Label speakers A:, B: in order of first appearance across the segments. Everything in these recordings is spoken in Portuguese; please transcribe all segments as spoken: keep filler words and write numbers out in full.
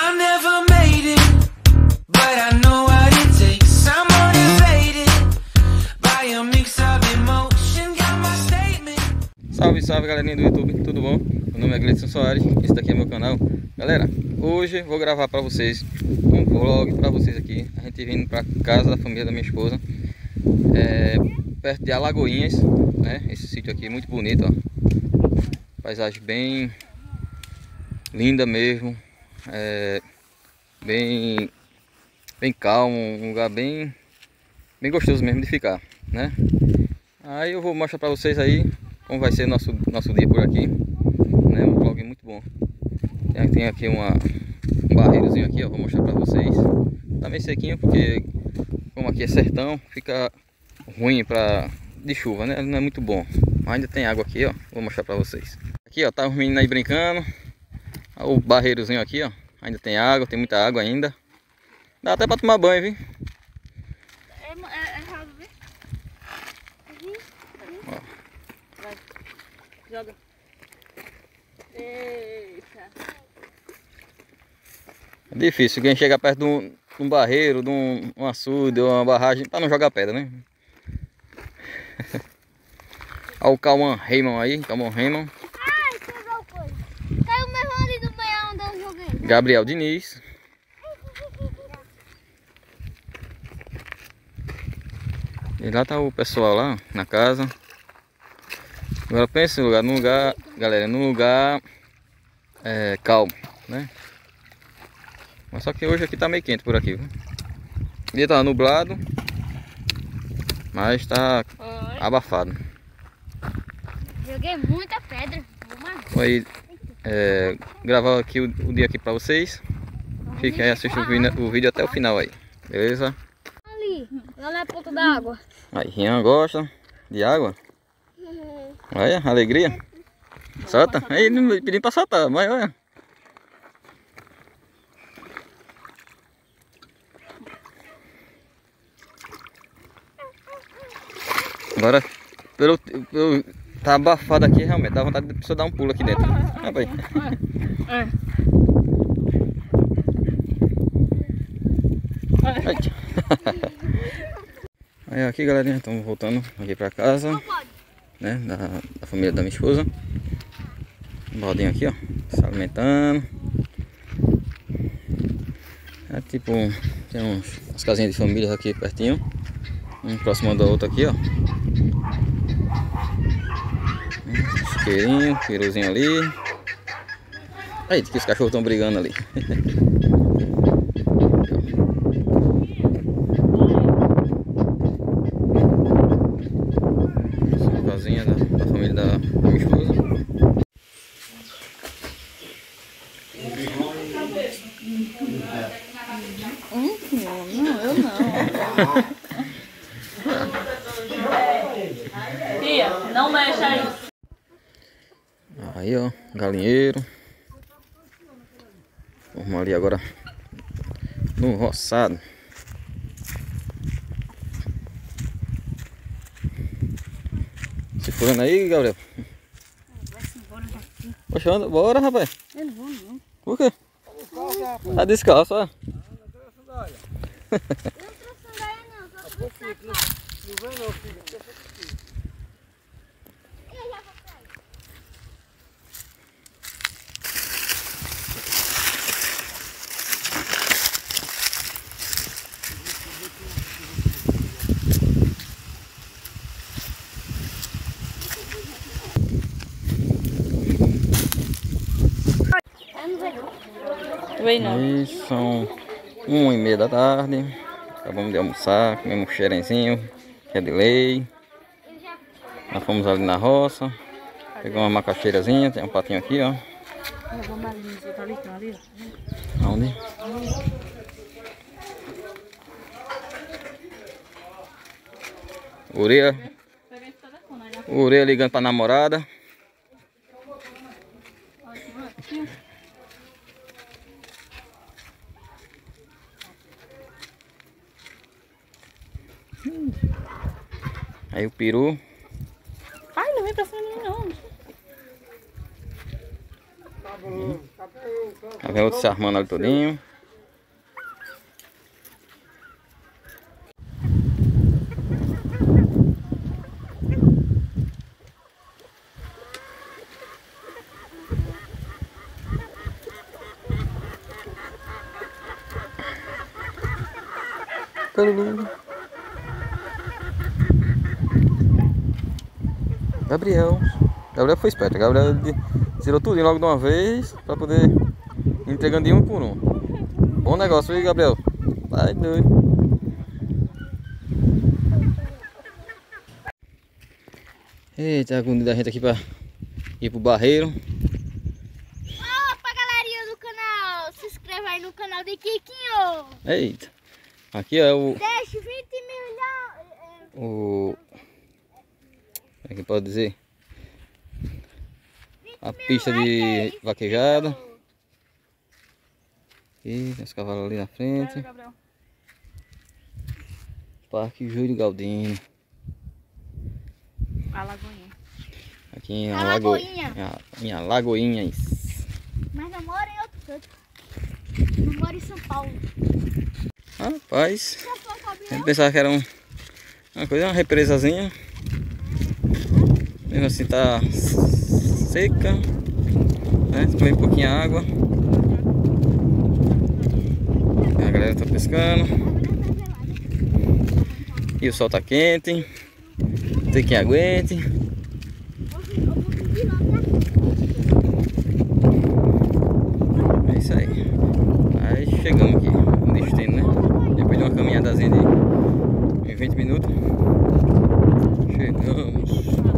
A: I never made it, but I know what it takes. I'm motivated by a mix of emotion. Got my statement.
B: Salve, salve galerinha do YouTube, tudo bom? Meu nome é Gleidson Soares, esse daqui é meu canal. Galera, hoje vou gravar para vocês um vlog para vocês aqui. A gente vindo para casa da família da minha esposa, é, perto de Alagoinhas, né? Esse sítio aqui é muito bonito, ó. Paisagem bem linda mesmo, é, bem, bem calmo, um lugar bem, bem gostoso mesmo de ficar, né? Aí eu vou mostrar para vocês aí como vai ser nosso nosso dia por aqui, né? Um vlog muito bom. Tem, tem aqui uma, um barreirozinho aqui, ó, vou mostrar para vocês. Tá meio sequinho porque como aqui é sertão, fica ruim para de chuva, né? Não é muito bom. Mas ainda tem água aqui, ó. Vou mostrar para vocês. Aqui, ó, tá os meninos aí brincando. O barreirozinho aqui, ó. Ainda tem água, tem muita água ainda. Dá até para tomar banho, viu?
C: É, é, é raso, viu?
B: Ó.
C: Vai, joga. Eita.
B: É difícil quem chegar perto de um, de um barreiro, de um, um açude, uma barragem, para não jogar pedra, né? Olha o Cauã Raymond aí, Cauã Raymond.
C: Ai, pegou coisa. Caiu mesmo ali do meio onde eu joguei.
B: Gabriel Diniz. E lá tá o pessoal lá na casa. Agora pensa no lugar, num lugar, galera, num lugar é, calmo, né? Mas só que hoje aqui tá meio quente por aqui, viu? O dia tá nublado, mas tá
C: Oi.
B: abafado.
C: Joguei muita pedra.
B: Vou aí é, gravar aqui o, o dia aqui pra vocês. Fiquem aí assistindo o vídeo, o vídeo até o final aí, beleza?
C: Ali, lá na ponta da água.
B: Aí, Rian gosta de água. Olha, alegria. Solta. Aí, não me pedindo pra soltar, mas olha. Agora, pelo, pelo tá abafado aqui, realmente, dá vontade de pessoa dar um pulo aqui dentro. Rapaz. Aí aqui galerinha, estamos voltando aqui pra casa, né, da, da família da minha esposa. Um baldinho aqui, ó, se alimentando. É tipo, tem uns, umas casinhas de família aqui pertinho, um próximo da outra aqui, ó. Um chiqueirinho, piruzinho ali. Aí, que os cachorros estão brigando ali. Casinha da, da família da, da minha esposa.
C: Hum, não, eu não. Tia, não mexa aí.
B: Aí, ó, galinheiro. Vamos ali agora no roçado. Se furando aí, Gabriel. Poxa, anda, bora, rapaz.
C: Eu não vou, não.
B: Por quê? Tá descalço, ó.
C: Eu não trouxe sandália, não. Só trouxe sapato. Eu já vou pegar. Vem não.
B: E são uma e meia da tarde. Acabamos de almoçar, comemos um xerenzinho, que é de lei. Nós fomos ali na roça. Pegamos uma macaxeirazinha, tem um patinho aqui, ó. Onde? Ureia. Ureia ligando pra namorada. Aí o peru.
C: Ai, não vem pra cima de mim, não.
B: Tá Tem outro se armando ali todinho. Gabriel. Gabriel foi esperto. Gabriel tirou tudo logo de uma vez para poder ir entregando de um por um. Bom negócio, viu, Gabriel? Vai doido. Eita, agonia da gente aqui para ir pro barreiro.
C: Opa, galerinha do canal! Se inscreva aí no canal de Kikinho!
B: Eita. Aqui é o...
C: Deixe vinte milhões!
B: O... Como é que pode dizer? A pista de vaquejada. E tem os cavalos ali na frente. Parque Júlio Galdino.
D: A Lagoinha.
B: Aqui em
C: A
B: Alagoinha. Em Alagoinhas.
C: Mas não moro em outro canto. Não moro em São Paulo.
B: Rapaz, a gente pensava que era um, uma coisa, uma represazinha. Mesmo assim tá seca, né? Tem um pouquinho de água. A galera tá pescando. E o sol tá quente. Tem quem aguente. É isso aí. Aí chegamos aqui no destino, né? Depois de uma caminhadazinha de vinte minutos. Chegamos.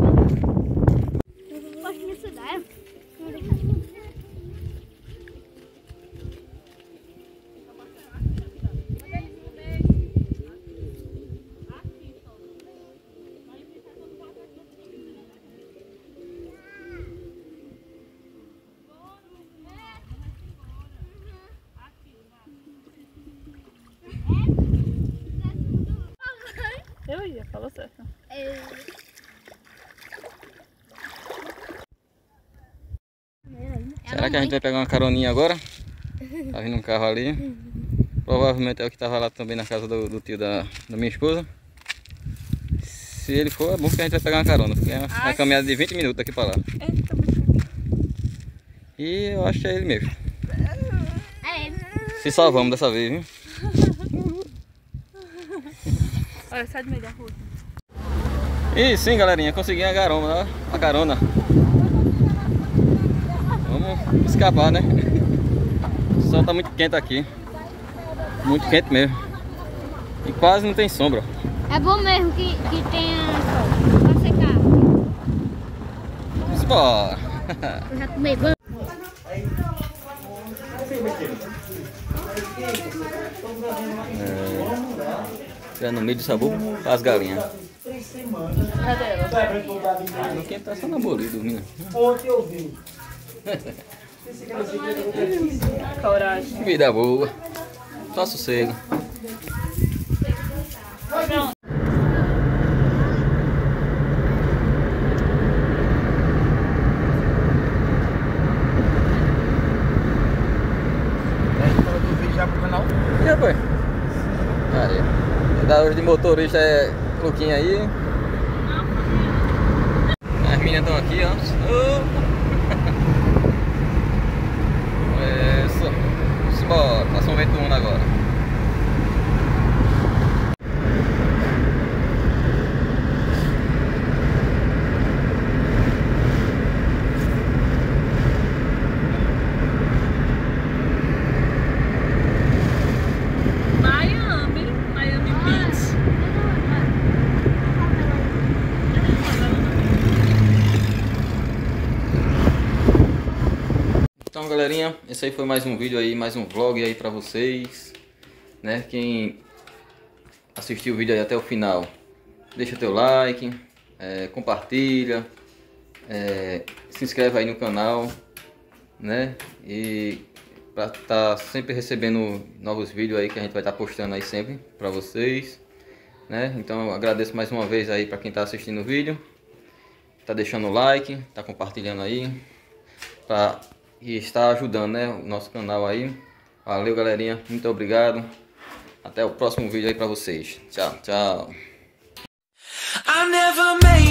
C: Pode me estudar?
D: Eu ia, falou certo.
B: Será que a gente vai pegar uma caroninha agora? Tá vindo um carro ali. Provavelmente é o que tava lá também na casa do, do tio da, da minha esposa. Se ele for, é bom que a gente vai pegar uma carona, porque é uma, uma caminhada de vinte minutos daqui pra lá.
D: Eita, bicho.
B: E eu acho que é ele mesmo.
C: É ele.
B: Se salvamos dessa vez, viu?
D: Olha, sai do meio da rua.
B: E sim, galerinha, consegui a carona, a carona. Vamos escapar, né? O sol tá muito quente aqui. Muito quente mesmo. E quase não tem sombra.
C: É bom mesmo que, que tenha sol pra secar.
B: Vamos embora.
C: Eu já tomei banho.
B: É, no meio do sabor para as galinhas.
D: Cadê ela?
B: No quente tá só na bolinha dormindo.
E: Ontem eu vi.
D: Coragem.
B: Vida boa. Só sossego.
E: Já pro canal?
B: E rapaz? Aí. Da hoje de motorista é Luquinha aí. As meninas estão aqui, ó. Isso. Vamos embora. Passou um vento mundo agora.
D: Miami. Miami Beach.
B: Então, galerinha, esse aí foi mais um vídeo aí, mais um vlog aí pra vocês, né? Quem assistiu o vídeo aí até o final, deixa teu like, é, compartilha, é, se inscreve aí no canal, né? E pra estar sempre recebendo novos vídeos aí que a gente vai estar postando aí sempre pra vocês, né? Então eu agradeço mais uma vez aí pra quem tá assistindo o vídeo, tá deixando o like, tá compartilhando aí, pra e está ajudando, né, o nosso canal aí. Valeu, galerinha, muito obrigado. Até o próximo vídeo aí pra vocês. Tchau, tchau.
A: I never made